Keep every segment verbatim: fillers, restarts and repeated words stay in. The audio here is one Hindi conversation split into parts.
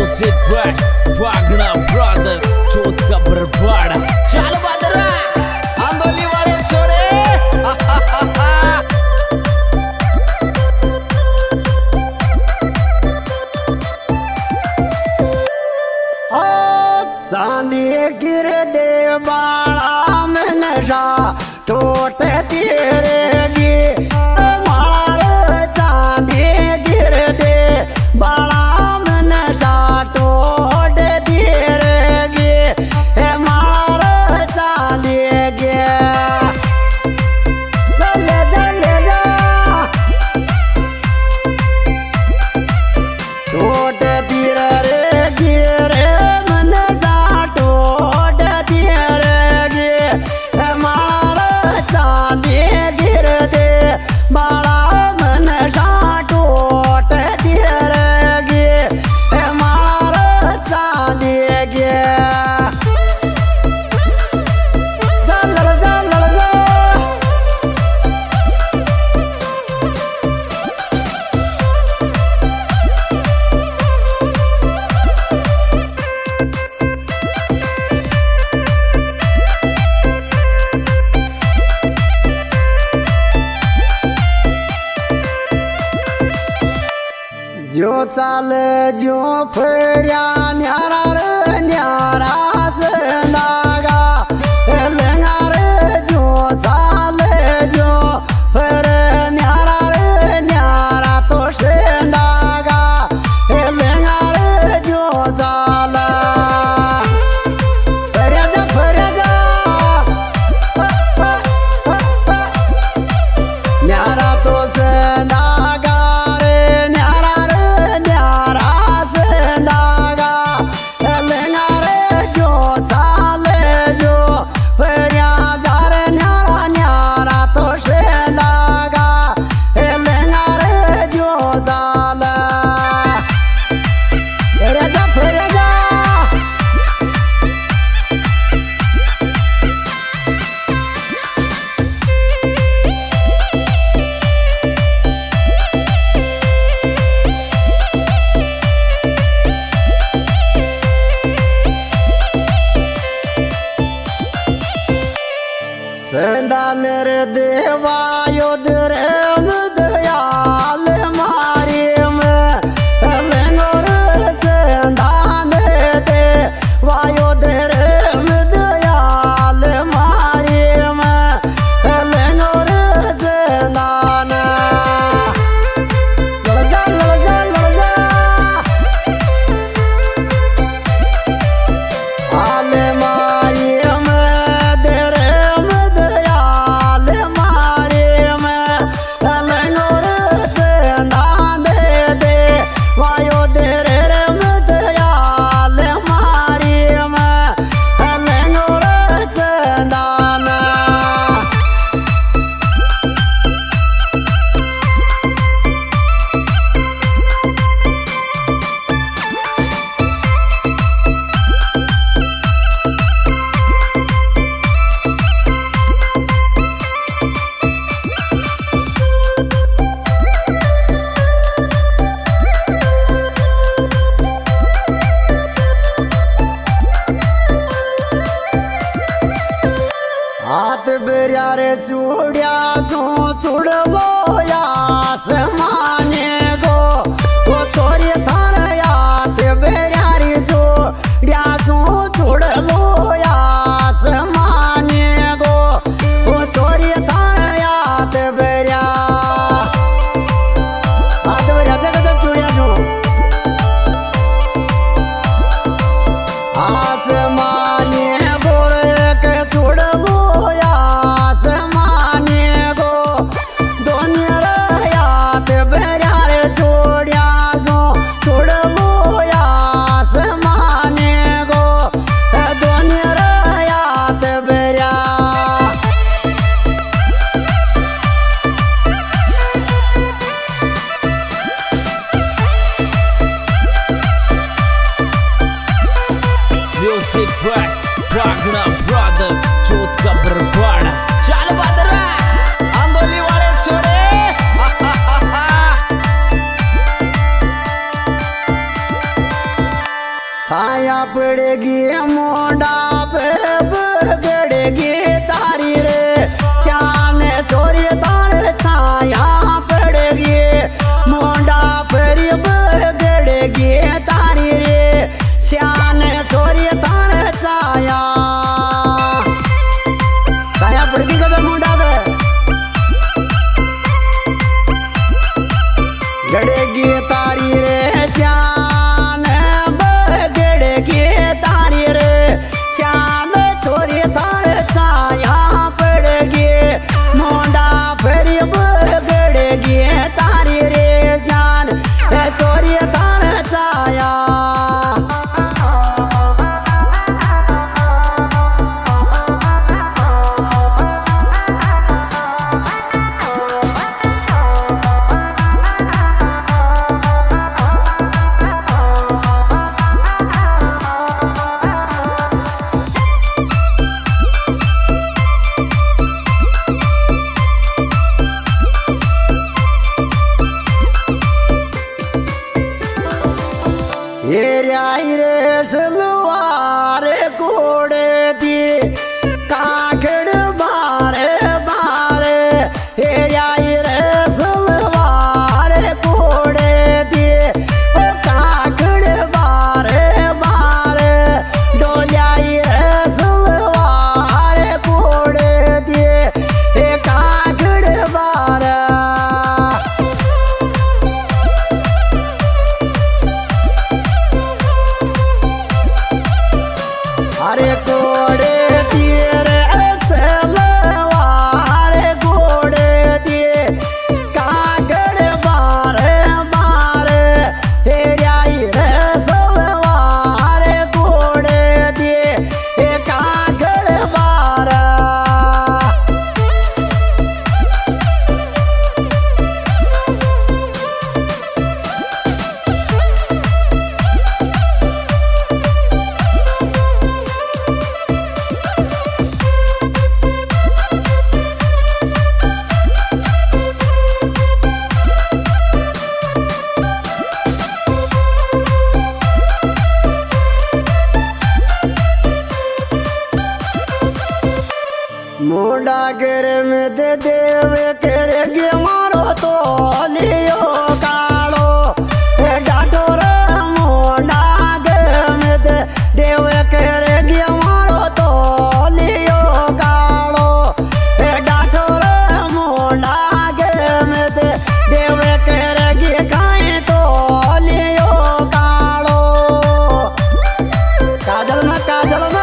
Music by Bhagna brothers Chauth ka Barwara. चल बदरा आंदोली वाले छोरे चांदी गिर दे बाला में नशा टोट तेरेगी मार चांदी गिर दे बाला में नशा टोट तेरेगी मार चांदी गे दले दले जा टोट तेरेगी रे जो चाल जो फरिया न्यारा रे न्यारा से नागा लेंगा रे जो चाल जो फर न्यारा रे न्यारा तो से नागा लेंगा रे जो चाल फरिया जा फरिया जा न्यारा तो से नागा संदान रे देवा योद रे दयाल मारी में लेंगोर संदान दे वायोद रे दयाल मारी में लेंगोर संदान लड़जा लड़जा लड़जा हाल मारी हाथ बेरिया रे चूड़िया सो चुड़ लो यास माने गो वो छोरी थार याद बेरिया रे चूड़िया सो चुड़ लो यास माने गो वो छोरी थार याद बेरिया हाथ बेरिया जगह चूड़िया सो आस माने बोले के चुड़ लो मुंडा गिरे में दे देव करे गे मारो तो लियो कालो डाटो रे मुंडा गिरे में दे देव करे गे मारो तो लियो कालो डाटो रे मुंडा गिरे में दे देव करे गे खाए तो लियो कालो काजल में काजल में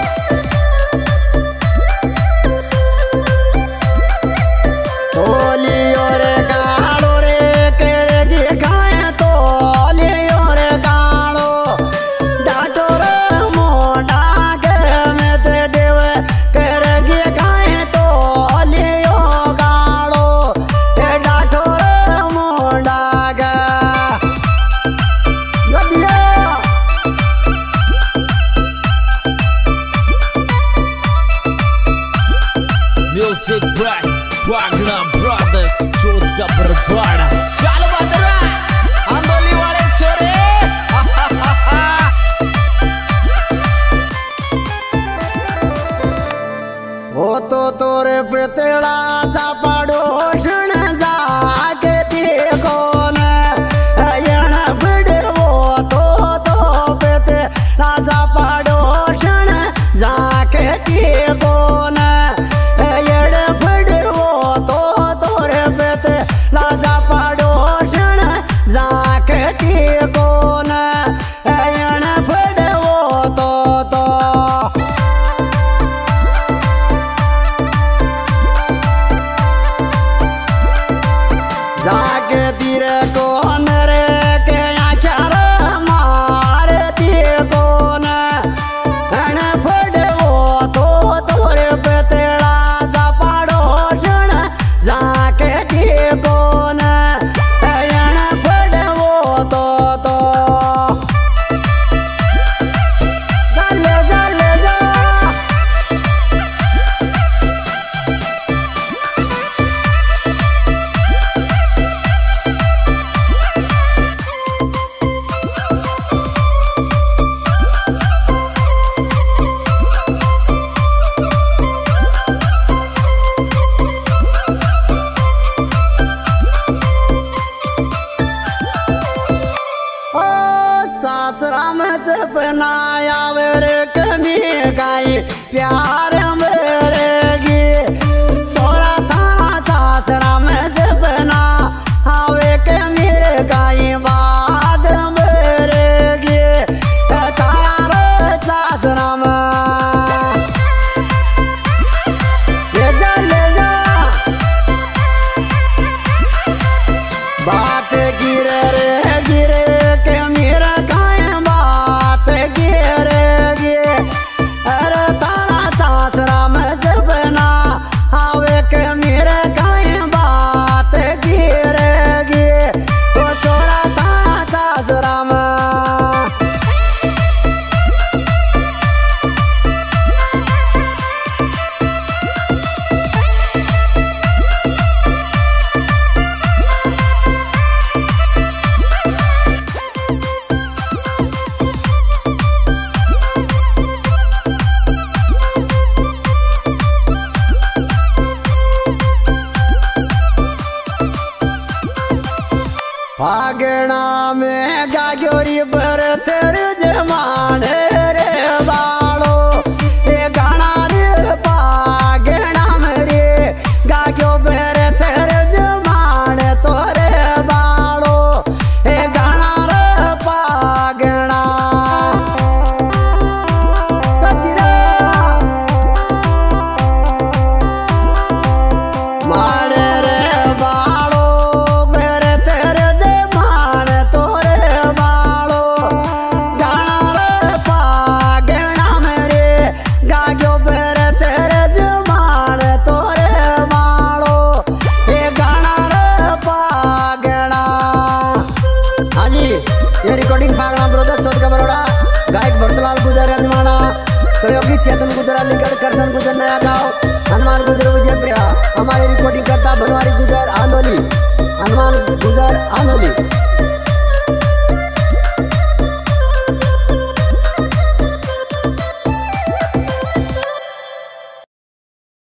Music Black Wagner Brothers जोत का बरवाड़ा चल बदरा आंदोली वाले छोरे वो तो तोरे पे तेरा सा पड़ोसन जाके देखो न यण बड़े वो तो तो पे तेरा सा पड़ोसन जाके देखो न जाके तीरे कौन रे के आख्या रे मार दिए कौन अन फड़े वो तो तोरे पे तेरा सा पड़ोसन जाके दिए कौन अन फड़े वो तो तो चले चले जा सासराम से बनाया मेरे कमी गाई प्यार मेरे गे सोरा था सासराम से बना आवे के मेरे गाई बाद मेरे गे तारा सासराम ले जा ले जा बात गिरे रे गिरे फागणा में गाजोरी पर तेरे जमाने रे बालो ये गाना रे फागणा में रे गाजो पर तेरे जमाने तोरे बालो ये गाना रे फागणा कतिरा मारे रे बालो मेरे तेरे ये रिकॉर्डिंग फागणा ब्रदर्स चौथ का बरोड़ा गायक भरतलाल गुजर रजमाना सहयोगी चेतन गुजर अलीगढ़ करसन गुजर नया गांव हनुमान गुजर विजयप्रिया हमारी रिकॉर्डिंग करता बनवारी गुजर